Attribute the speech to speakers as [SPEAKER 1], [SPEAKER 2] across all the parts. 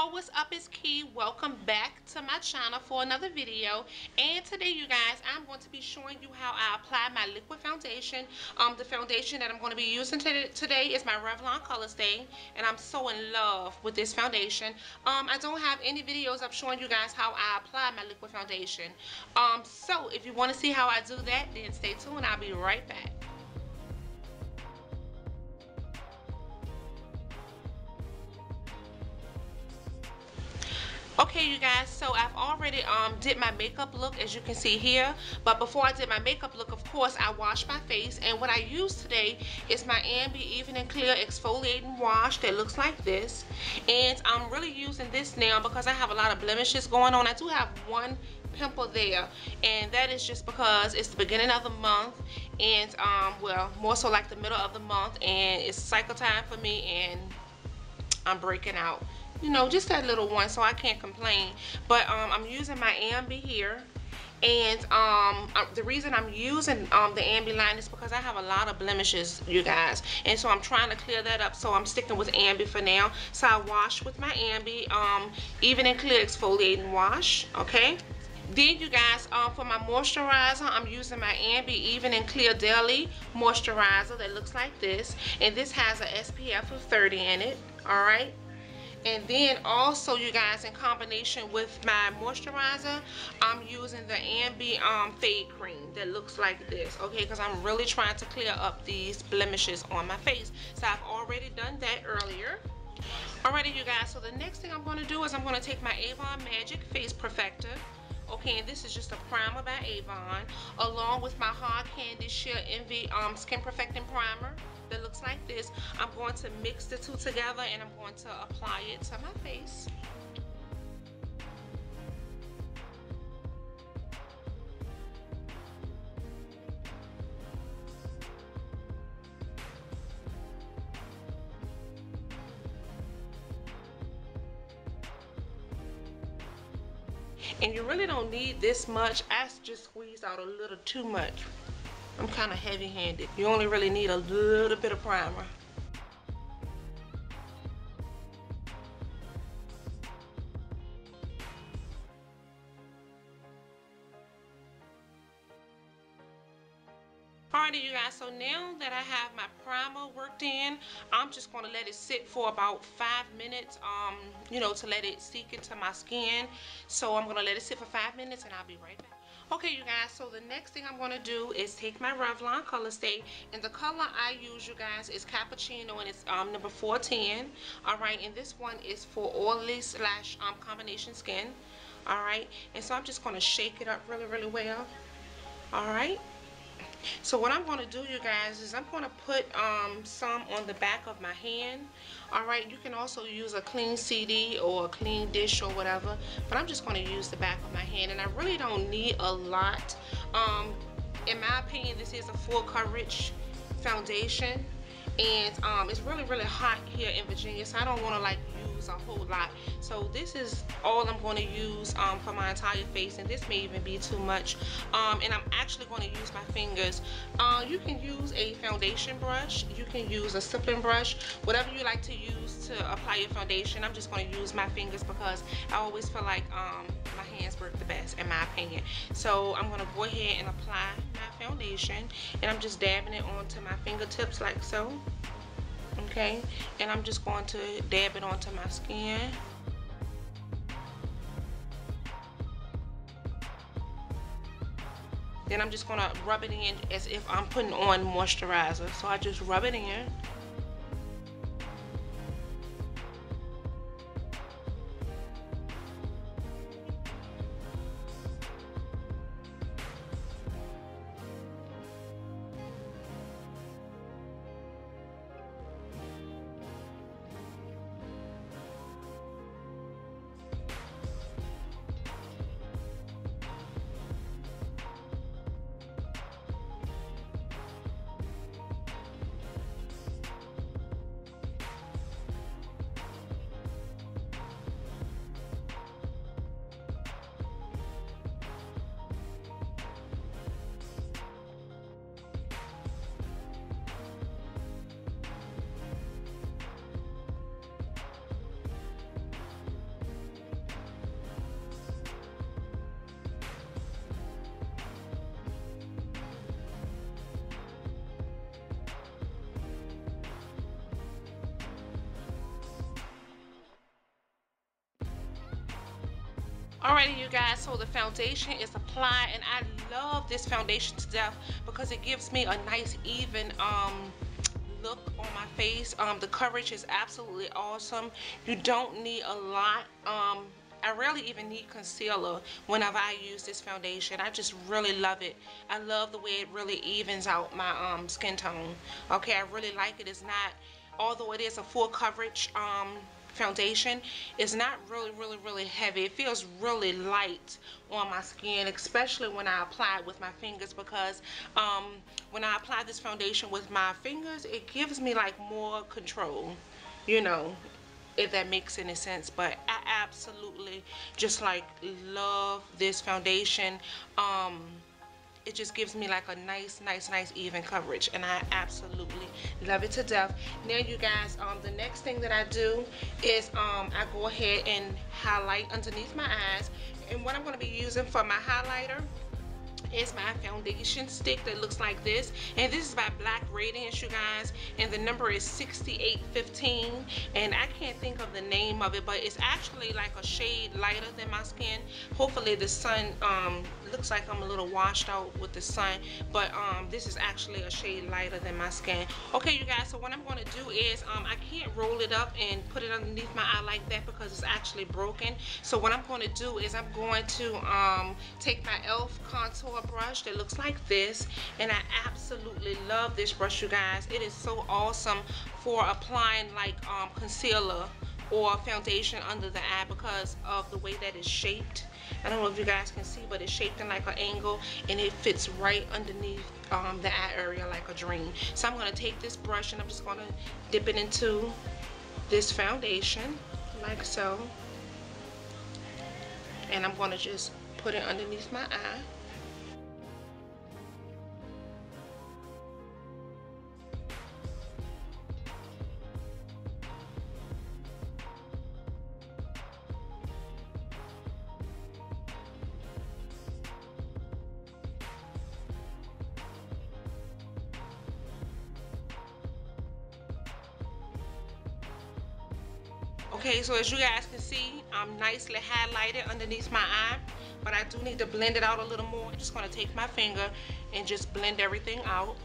[SPEAKER 1] Yo, what's up? It's Key. Welcome back to my channel for another video. And today, you guys, I'm going to be showing you how I apply my liquid foundation. The foundation that I'm going to be using today is my Revlon Color Stay, and I'm so in love with this foundation. I don't have any videos of showing you guys how I apply my liquid foundation. So if you want to see how I do that, then stay tuned. I'll be right back. Okay, you guys, so I've already did my makeup look, as you can see here. But before I did my makeup look, of course, I washed my face. And what I used today is my Ambi Even and Clear Exfoliating Wash that looks like this. And I'm really using this now because I have a lot of blemishes going on. I do have one pimple there, and that is just because it's the beginning of the month, and well, more so like the middle of the month, and it's cycle time for me, and I'm breaking out, you know, just that little one, so I can't complain. But I'm using my Ambi here, and the reason I'm using the Ambi line is because I have a lot of blemishes, you guys, and so I'm trying to clear that up, so I'm sticking with Ambi for now. So I wash with my Ambi Even and Clear Exfoliating Wash. Okay, then you guys, for my moisturizer, I'm using my Ambi Even and Clear Daily Moisturizer that looks like this, and this has a SPF of 30 in it. Alright, and then also, you guys, in combination with my moisturizer, I'm using the Ambi Fade Cream that looks like this, okay, because I'm really trying to clear up these blemishes on my face. So I've already done that earlier. Alrighty, you guys, so the next thing I'm going to do is I'm going to take my Avon Magic Face Perfector. Okay, and this is just a primer by Avon, along with my Hard Candy Sheer Envy Skin Perfecting Primer that looks like this. I'm going to mix the two together, and I'm going to apply it to my face. And you really don't need this much. I just squeezed out a little too much. I'm kind of heavy-handed. You only really need a little bit of primer. Alrighty, you guys, so now that I have my primer worked in, I'm just going to let it sit for about 5 minutes, you know, to let it seep into my skin. So I'm going to let it sit for 5 minutes, and I'll be right back. Okay, you guys, so the next thing I'm going to do is take my Revlon Color Stay, and the color I use, you guys, is Cappuccino, and it's number 410. Alright, and this one is for oily / combination skin. Alright, and so I'm just going to shake it up really, really well. Alright. So what I'm going to do, you guys, is I'm going to put some on the back of my hand. Alright, you can also use a clean CD or a clean dish or whatever, but I'm just going to use the back of my hand, and I really don't need a lot. In my opinion, this is a full coverage foundation, and it's really, really hot here in Virginia, so I don't want to like use a whole lot. So this is all I'm going to use for my entire face, and this may even be too much. And I'm actually going to use my fingers. You can use a foundation brush, you can use a stippling brush, whatever you like to use to apply your foundation. I'm just going to use my fingers because I always feel like my hands work the best, in my opinion. So I'm going to go ahead and apply my foundation, and I'm just dabbing it onto my fingertips like so. Okay, and I'm just going to dab it onto my skin. Then I'm just going to rub it in as if I'm putting on moisturizer. So I just rub it in. Alrighty, you guys, so the foundation is applied, and I love this foundation to death because it gives me a nice even look on my face. The coverage is absolutely awesome. You don't need a lot. I rarely even need concealer whenever I use this foundation. I just really love it. I love the way it really evens out my skin tone. Okay, I really like it. It's not, although it is a full coverage foundation, it's not really heavy. It feels really light on my skin, especially when I apply it with my fingers, because when I apply this foundation with my fingers, it gives me like more control, you know, if that makes any sense. But I absolutely just like love this foundation. It just gives me like a nice even coverage, and I absolutely love it to death. Now you guys, the next thing that I do is I go ahead and highlight underneath my eyes, and what I'm going to be using for my highlighter is my foundation stick that looks like this, and this is by Black Radiance, you guys, and the number is 6815, and I can't think of the name of it, but it's actually like a shade lighter than my skin. Hopefully the sun looks like I'm a little washed out with the sun, but this is actually a shade lighter than my skin. Okay, you guys, so what I'm going to do is I can't roll it up and put it underneath my eye like that because it's actually broken. So what I'm going to do is I'm going to take my e.l.f. contour brush that looks like this, and I absolutely love this brush, you guys. It is so awesome for applying like concealer or foundation under the eye because of the way that it's shaped. I don't know if you guys can see, but it's shaped in like an angle, and it fits right underneath the eye area like a dream. So I'm going to take this brush and I'm just going to dip it into this foundation like so, and I'm going to just put it underneath my eye. Okay, so as you guys can see, I'm nicely highlighted underneath my eye, but I do need to blend it out a little more. I'm just going to take my finger and just blend everything out.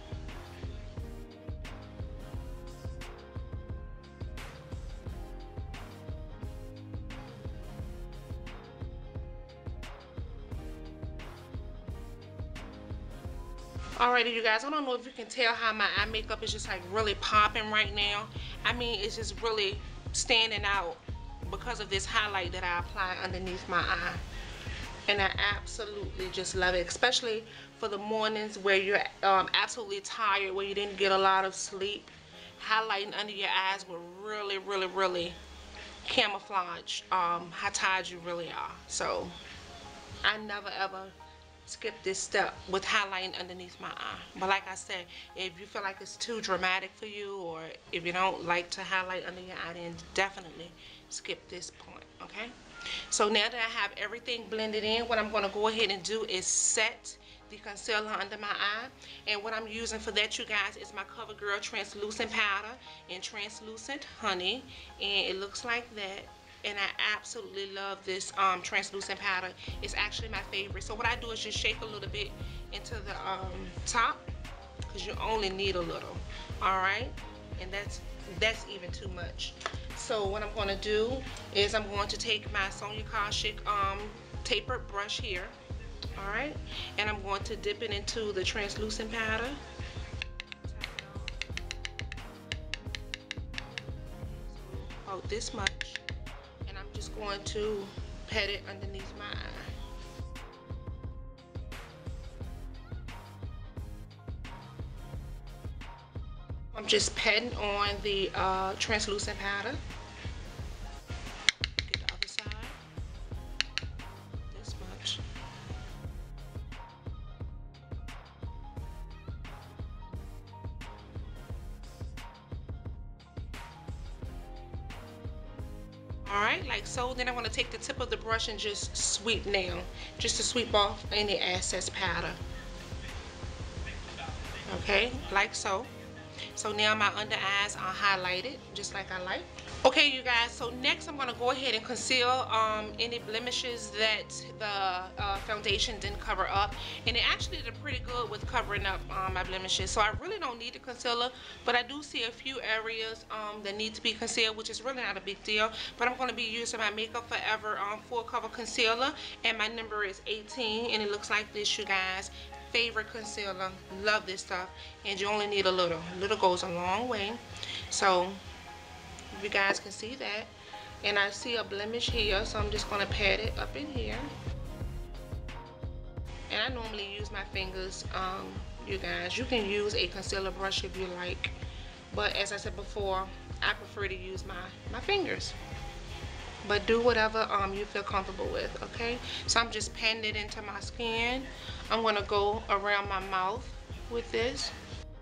[SPEAKER 1] Alrighty, you guys, I don't know if you can tell how my eye makeup is just like really popping right now. I mean, it's just really standing out because of this highlight that I apply underneath my eye, and I absolutely just love it, especially for the mornings where you're absolutely tired, where you didn't get a lot of sleep. Highlighting under your eyes will really camouflage how tired you really are. So I never ever skip this step with highlighting underneath my eye. But like I said, if you feel like it's too dramatic for you, or if you don't like to highlight under your eye, then definitely skip this point. Okay, so now that I have everything blended in, what I'm going to go ahead and do is set the concealer under my eye. And what I'm using for that, you guys, is my CoverGirl translucent powder in translucent honey, and it looks like that. And I absolutely love this translucent powder. It's actually my favorite. So what I do is just shake a little bit into the top, because you only need a little. Alright, and that's even too much. So what I'm going to do is I'm going to take my Sonia Kashuk tapered brush here. Alright, and I'm going to dip it into the translucent powder. About this much. Just going to pat it underneath my eye. I'm just patting on the translucent powder. Get the other side. This much. Alright, like so. Then I'm going to take the tip of the brush and just sweep down, just to sweep off any excess powder. Okay, like so. So now my under eyes are highlighted just like I like. Okay, you guys, so next I'm going to go ahead and conceal any blemishes that the foundation didn't cover up. And it actually did pretty good with covering up my blemishes. So I really don't need the concealer, but I do see a few areas that need to be concealed, which is really not a big deal. But I'm going to be using my Makeup Forever full cover concealer, and my number is 18, and it looks like this, you guys. Favorite concealer, love this stuff, and you only need a little. A little goes a long way. So you guys can see that, and I see a blemish here, so I'm just going to pat it up in here. And I normally use my fingers. You guys, you can use a concealer brush if you like, but as I said before, I prefer to use my fingers. But do whatever you feel comfortable with. Okay, so I'm just patting it into my skin. I'm going to go around my mouth with this.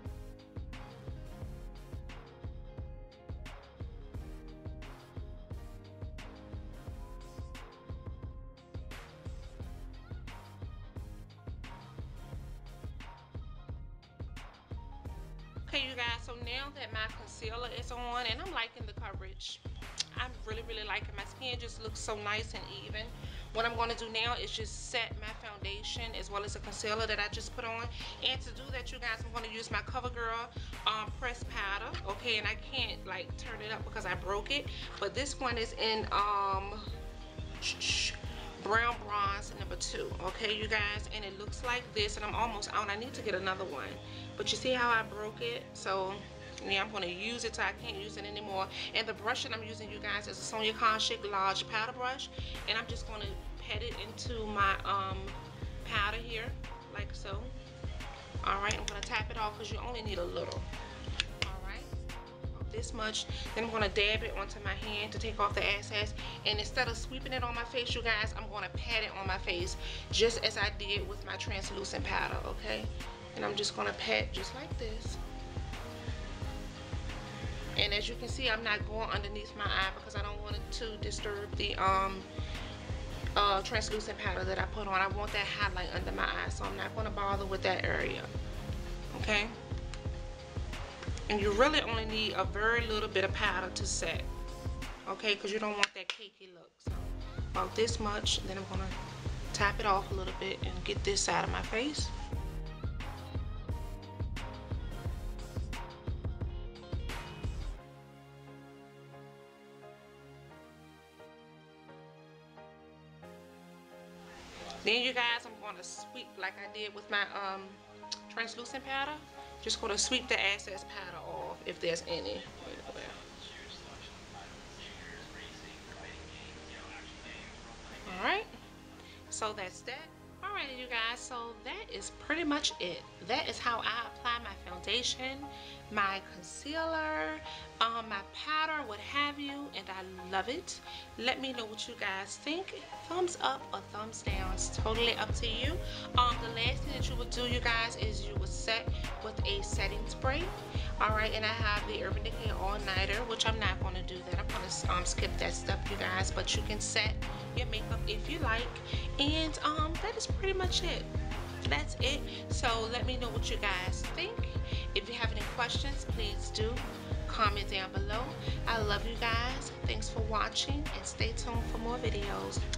[SPEAKER 1] Okay, you guys, so now that my concealer is on, and I'm liking the coverage, I'm really liking my skin. Just looks so nice and even. What I'm going to do now is just set my foundation as well as the concealer that I just put on. And to do that, you guys, I'm going to use my CoverGirl pressed powder. Okay, and I can't like turn it up because I broke it, but this one is in brown bronze number 2. Okay, you guys, and it looks like this, and I'm almost out. I need to get another one, but you see how I broke it? So yeah, I'm going to use it till I can't use it anymore. And the brush that I'm using, you guys, is a Sonia Kashuk large powder brush, and I'm just going to pat it into my powder here like so. All right, I'm going to tap it off because you only need a little. All right, this much. Then I'm going to dab it onto my hand to take off the excess, and instead of sweeping it on my face, you guys, I'm going to pat it on my face just as I did with my translucent powder. Okay, and I'm just going to pat just like this. And as you can see, I'm not going underneath my eye because I don't want it to disturb the translucent powder that I put on. I want that highlight under my eye, so I'm not going to bother with that area. Okay? And you really only need a very little bit of powder to set. Okay? Because you don't want that cakey look. So about this much, then I'm going to tap it off a little bit and get this side of my face. Then you guys, I'm going to sweep like I did with my translucent powder. Just going to sweep the excess powder off if there's any. Alright, so that's that. Alright, you guys, so that is pretty much it. That is how I apply my foundation, my concealer, my powder, what have you, and I love it. Let me know what you guys think. Thumbs up or thumbs down, it's totally up to you. The last thing that you would do, you guys, is you would set with a setting spray. Alright, and I have the Urban Decay All Nighter, which I'm not going to do that. I'm going to skip that step, you guys, but you can set your makeup if you like. And that is pretty much it. That's it. So let me know what you guys think. If you have any questions, please do comment down below. I love you guys. Thanks for watching, and stay tuned for more videos.